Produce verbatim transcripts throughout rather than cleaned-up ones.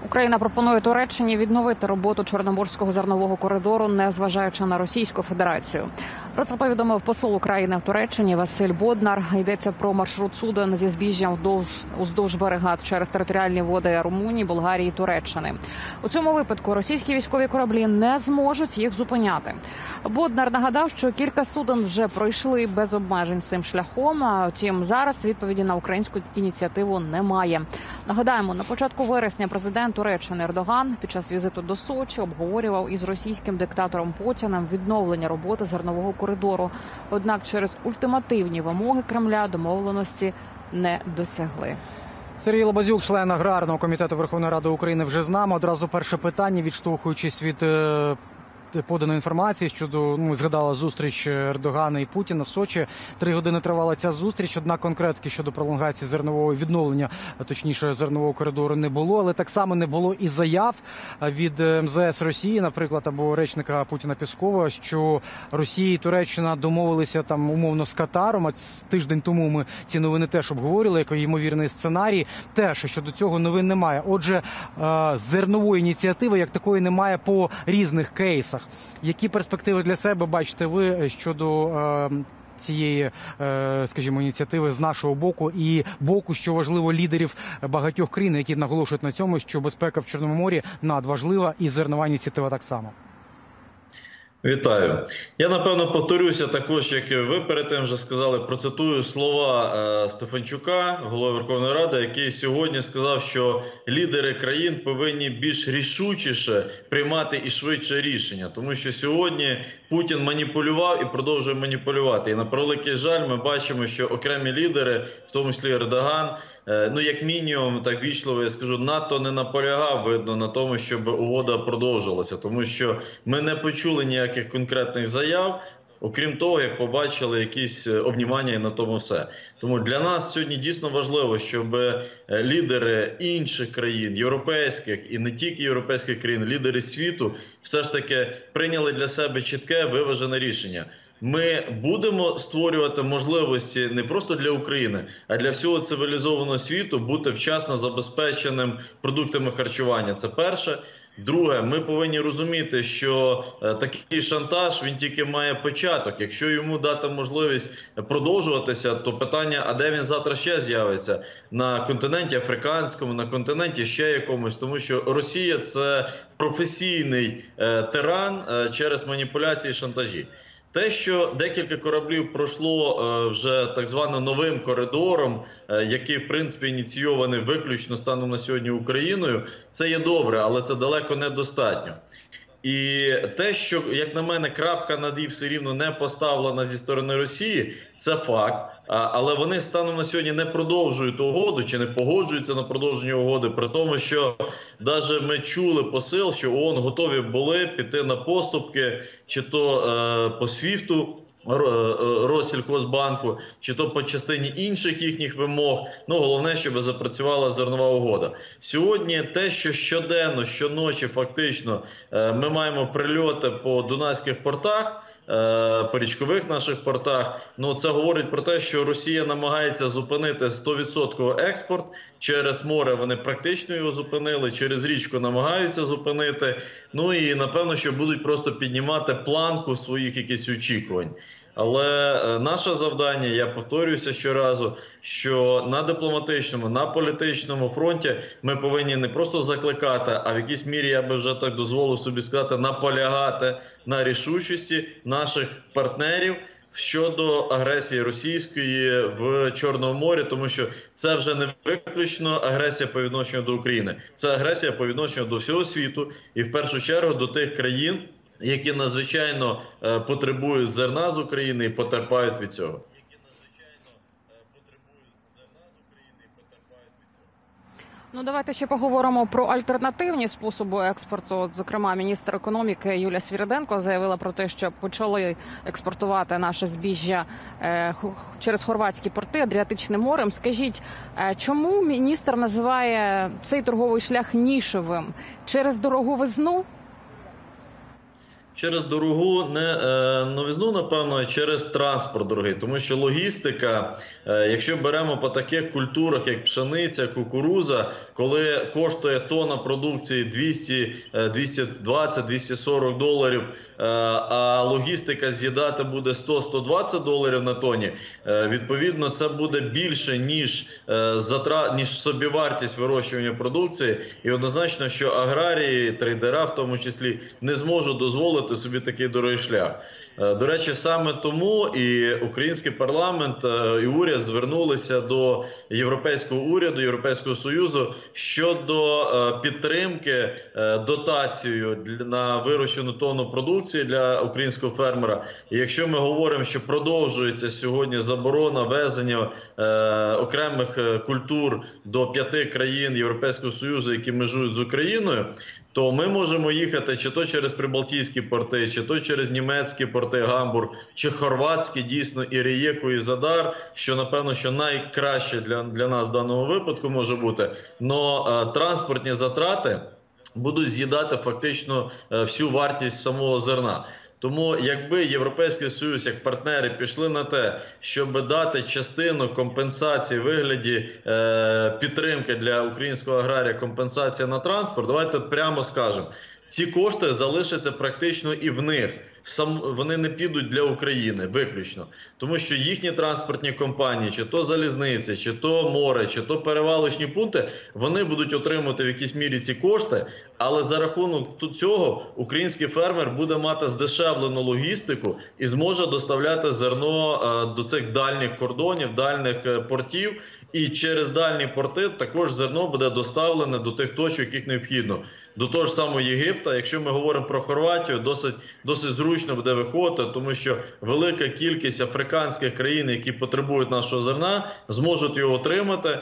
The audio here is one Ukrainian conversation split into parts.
Україна пропонує Туреччині відновити роботу Чорноморського зернового коридору, незважаючи на Російську Федерацію. Про це повідомив посол України в Туреччині Василь Боднар. Йдеться про маршрут суден зі збіжжям вдовж, уздовж берега через територіальні води Румунії, Болгарії, Туреччини. У цьому випадку російські військові кораблі не зможуть їх зупиняти. Боднар нагадав, що кілька суден вже пройшли без обмежень цим шляхом, а втім зараз відповіді на українську ініціативу немає. Нагадаємо, на початку вересня президент Туреччини Ердоган під час візиту до Сочі обговорював із російським диктатором Путіним відновлення роботи зернового коридору. Однак через ультимативні вимоги Кремля домовленості не досягли. Сергій Лабазюк, член аграрного комітету Верховної Ради України, вже з нами. Одразу перше питання, відштовхуючись від е, поданої інформації щодо, ну, згадала зустріч Ердогана і Путіна в Сочі. Три години тривала ця зустріч. Однак конкретки щодо пролонгації зернового відновлення, точніше зернового коридору, не було. Але так само не було і заяв від ем зе ес Росії, наприклад, або речника Путіна Пєскова, що Росія і Туреччина домовилися там умовно з Катаром. А тиждень тому ми ці новини теж обговорили, як ймовірний сценарій. Теж щодо цього новин немає. Отже, зернової ініціативи як такої немає по різних кейсах. Які перспективи для себе бачите ви щодо е, цієї, е, скажімо, ініціативи з нашого боку і боку, що важливо, лідерів багатьох країн, які наголошують на цьому, що безпека в Чорному морі надважлива і зернова ініціатива так само? Вітаю. Я, напевно, повторюся також, як і ви перед тим вже сказали, процитую слова е, Стефанчука, голови Верховної Ради, який сьогодні сказав, що лідери країн повинні більш рішучіше приймати і швидше рішення. Тому що сьогодні Путін маніпулював і продовжує маніпулювати. І на превеликий жаль ми бачимо, що окремі лідери, в тому числі Ердоган, ну, як мінімум, так вічливо я скажу, НАТО не наполягав, видно, на тому, щоб угода продовжилася. Тому що ми не почули ніяких конкретних заяв, окрім того, як побачили якісь обнімання і на тому все. Тому для нас сьогодні дійсно важливо, щоб лідери інших країн, європейських і не тільки європейських країн, лідери світу, все ж таки прийняли для себе чітке, виважене рішення. Ми будемо створювати можливості не просто для України, а для всього цивілізованого світу бути вчасно забезпеченим продуктами харчування. Це перше. Друге, ми повинні розуміти, що такий шантаж, він тільки має початок. Якщо йому дати можливість продовжуватися, то питання, а де він завтра ще з'явиться? На континенті африканському, на континенті ще якомусь. Тому що Росія – це професійний тиран через маніпуляції і шантажі. Те, що декілька кораблів пройшло е, вже так званим новим коридором, е, який, в принципі, ініційований виключно станом на сьогодні Україною, це є добре, але це далеко недостатньо. І те, що, як на мене, крапка над «і» все рівно не поставлена зі сторони Росії, це факт. Але вони станом на сьогодні не продовжують угоду чи не погоджуються на продовження угоди, при тому, що навіть ми чули посил, що ООН готові були піти на поступки, чи то е, по свіфту, Россільхозбанку, чи то по частині інших їхніх вимог. Ну, головне, щоб запрацювала зернова угода. Сьогодні те, що щоденно, щоночі фактично ми маємо прильоти по дунайських портах, по річкових наших портах, ну це говорить про те, що Росія намагається зупинити сто відсотків експорт. Через море вони практично його зупинили, через річку намагаються зупинити. Ну і напевно, що будуть просто піднімати планку своїх якихось очікувань. Але наше завдання, я повторююся щоразу, що на дипломатичному, на політичному фронті ми повинні не просто закликати, а в якійсь мірі, я би вже так дозволив собі сказати, наполягати на рішучості наших партнерів щодо агресії російської в Чорному морі, тому що це вже не виключно агресія по відношенню до України. Це агресія по відношенню до всього світу і в першу чергу до тих країн, які надзвичайно е, потребують зерна з України і потерпають від цього. Ну, давайте ще поговоримо про альтернативні способи експорту. От, зокрема, міністр економіки Юлія Свириденко заявила про те, що почали експортувати наше збіжжя е, через хорватські порти Адріатичним морем. Скажіть, е, чому міністр називає цей торговий шлях нішевим? Через дороговизну? Через дорогу не е, новизну, напевно, а через транспорт дорогий. Тому що логістика, е, якщо беремо по таких культурах, як пшениця, кукуруза, коли коштує тонна продукції двісті, двісті двадцять, двісті сорок доларів, е, а логістика з'їдати буде сто - сто двадцять доларів на тонні, е, відповідно, це буде більше, ніж, е, затра... ніж собівартість вирощування продукції. І однозначно, що аграрії, трейдера в тому числі, не зможуть дозволити собі такий дорогий шлях. До речі, саме тому і український парламент, і уряд звернулися до Європейського уряду, Європейського Союзу щодо підтримки дотацією на вирощену тонну продукції для українського фермера. І якщо ми говоримо, що продовжується сьогодні заборона ввезення окремих культур до п'яти країн Європейського Союзу, які межують з Україною, то ми можемо їхати чи то через прибалтійські порти, чи то через німецькі порти, Гамбург, чи хорватські, дійсно, і Риєку, і Задар, що, напевно, що найкраще для, для нас в даному випадку може бути. Но е, транспортні затрати будуть з'їдати фактично е, всю вартість самого зерна. Тому якби Європейський Союз як партнери пішли на те, щоб дати частину компенсації в вигляді е, підтримки для українського аграрія, компенсація на транспорт, давайте прямо скажемо, ці кошти залишаться практично і в них. Сам, вони не підуть для України виключно. Тому що їхні транспортні компанії, чи то залізниці, чи то море, чи то перевалочні пункти, вони будуть отримувати в якійсь мірі ці кошти, але за рахунок цього український фермер буде мати здешевлену логістику і зможе доставляти зерно до цих дальніх кордонів, дальніх портів. І через дальні порти також зерно буде доставлене до тих точок, яких необхідно. До того ж самого Єгипта, якщо ми говоримо про Хорватію, досить, досить зручно буде виходити, тому що велика кількість африканських країн, які потребують нашого зерна, зможуть його отримати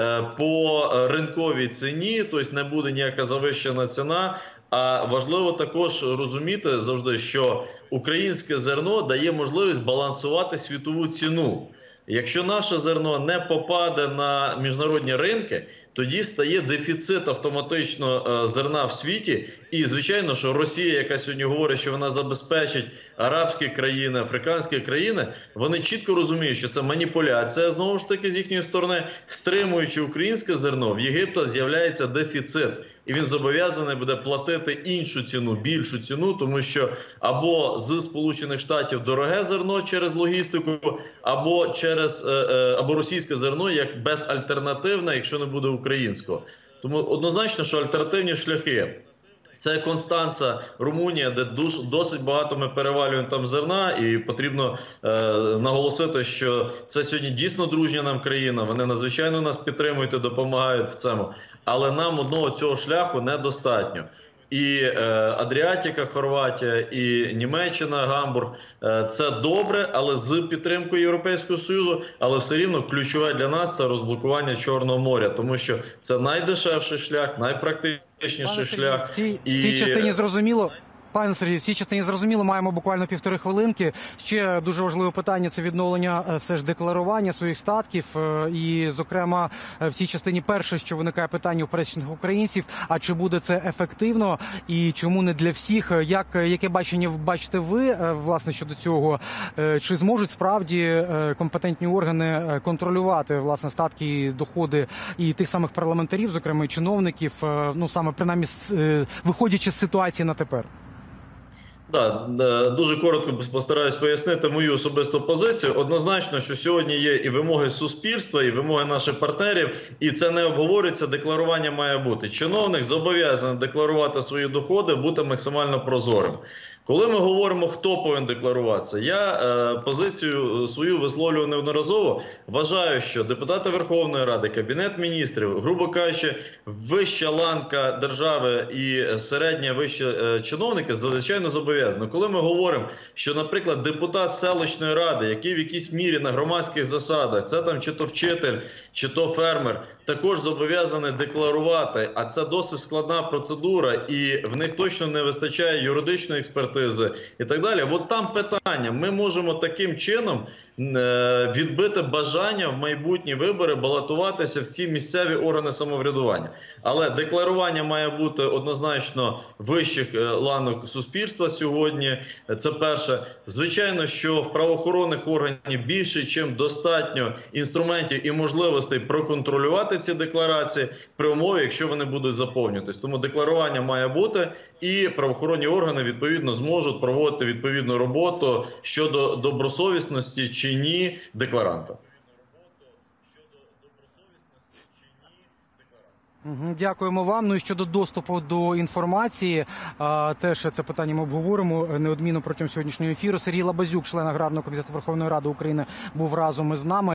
по ринковій ціні, тобто не буде ніяка завищена ціна. А важливо також розуміти завжди, що українське зерно дає можливість балансувати світову ціну. Якщо наше зерно не попаде на міжнародні ринки, тоді стає дефіцит автоматично зерна в світі. І, звичайно, що Росія, яка сьогодні говорить, що вона забезпечить арабські країни, африканські країни, вони чітко розуміють, що це маніпуляція, знову ж таки, з їхньої сторони. Стримуючи українське зерно, в Єгипта з'являється дефіцит. І він зобов'язаний буде платити іншу ціну, більшу ціну, тому що або з Сполучених Штатів дороге зерно через логістику, або через або російське зерно як безальтернативне, якщо не буде українського. Тому однозначно, що альтернативні шляхи – це Констанца, Румунія, де дуже, досить багато ми перевалюємо там зерна, і потрібно е, наголосити, що це сьогодні дійсно дружня нам країна, вони надзвичайно нас підтримують і допомагають в цьому. Але нам одного цього шляху недостатньо. І е, Адріатика, Хорватія, і Німеччина, Гамбург е, – це добре, але з підтримкою Європейського Союзу, але все рівно ключове для нас – це розблокування Чорного моря, тому що це найдешевший шлях, найпрактичніший шлях. В цій, і... в цій частині зрозуміло. Пане Сергію, в цій частині зрозуміло, маємо буквально півтори хвилинки. Ще дуже важливе питання – це відновлення все ж декларування своїх статків. І, зокрема, в цій частині перше, що виникає питання у пересічних українців, а чи буде це ефективно і чому не для всіх? Як, яке бачення бачите ви, власне, щодо цього? Чи зможуть справді компетентні органи контролювати, власне, статки, доходи і тих самих парламентарів, зокрема і чиновників, ну, саме, принаймні, виходячи з ситуації на тепер? Так, да, дуже коротко постараюсь пояснити мою особисту позицію. Однозначно, що сьогодні є і вимоги суспільства, і вимоги наших партнерів, і це не обговорюється, декларування має бути. Чиновник зобов'язаний декларувати свої доходи, бути максимально прозорим. Коли ми говоримо, хто повинен декларуватися, я е, позицію свою висловлював неодноразово. Вважаю, що депутати Верховної Ради, Кабінет міністрів, грубо кажучи, вища ланка держави і середня вища е, чиновники, звичайно, зобов'язані. Коли ми говоримо, що, наприклад, депутат селищної ради, який в якійсь мірі на громадських засадах, це там чи то вчитель, чи то фермер, також зобов'язаний декларувати, а це досить складна процедура, і в них точно не вистачає юридичної експертизи і так далі. От там питання. Ми можемо таким чином е, відбите бажання в майбутні вибори балотуватися в ці місцеві органи самоврядування. Але декларування має бути однозначно вищих е, ланок суспільства сьогодні. Це перше. Звичайно, що в правоохоронних органів більше, чим достатньо інструментів і можливостей проконтролювати ці декларації при умові, якщо вони будуть заповнюватись. Тому декларування має бути, і правоохоронні органи відповідно зможуть проводити відповідну роботу щодо добросовісності чи ні декларанта. Дякуємо вам. Ну і щодо доступу до інформації, теж це питання ми обговоримо неодмінно протягом сьогоднішнього ефіру. Сергій Лабазюк, член Аграрного комітету Верховної Ради України, був разом із нами.